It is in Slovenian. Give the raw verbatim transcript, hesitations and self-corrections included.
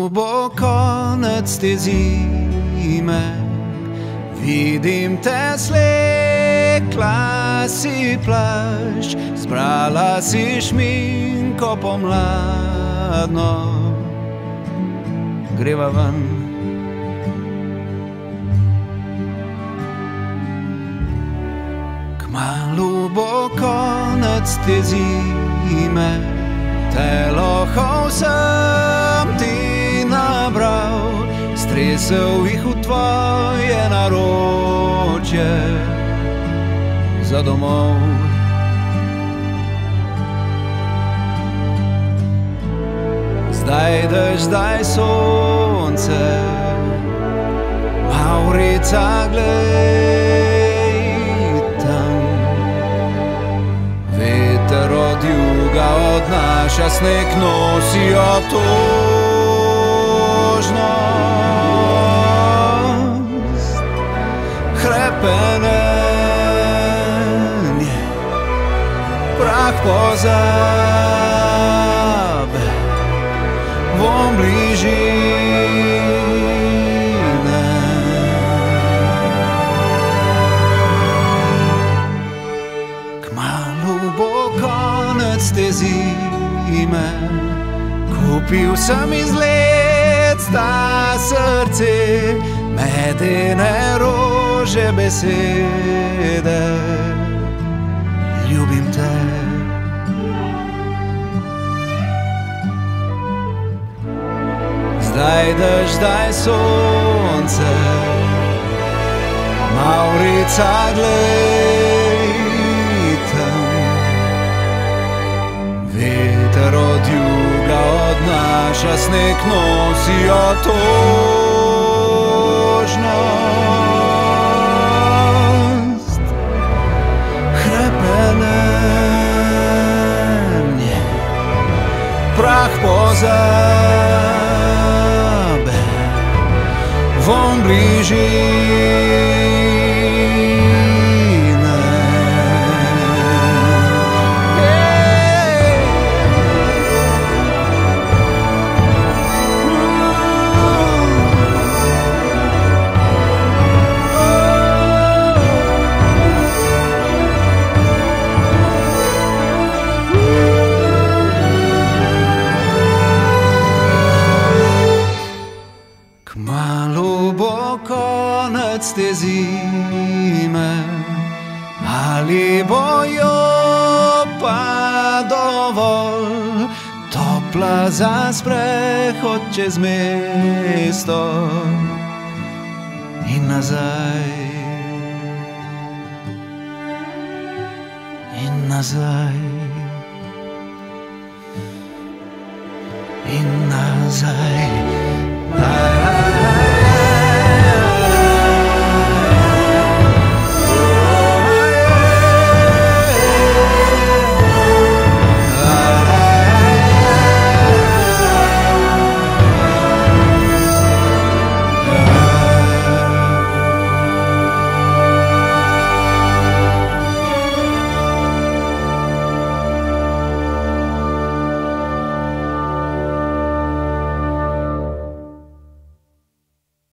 Kmalu bo konec te zime, vidim te slekla si plašč, zbrala si šminko pomladno. Greva ven. Kmalu bo konec te zime, telohov sem ti nabral, stresel jih v tvoje naročje za domov. Zdaj dež, zdaj sonce, Maurica, glej tam. Veter od juga odnaša sneg, nosijo tožnost. Hrepenenje, prah pozabe, vonj bližine. Kmalu bo konec te zime, kupil sem iz let sta srce, medene rože besede. Ljubim te. Zdaj dež, zdaj sonce, Maurica, glej tam. Veter od juga odnaša sneg, nosijo tožnost. Hrepenenje, prah pozabe, vonj bližine. Kmalu bo konec te zime, ali bo jo pa dovolj topla za sprehod čez mesto in nazaj, in nazaj, in nazaj.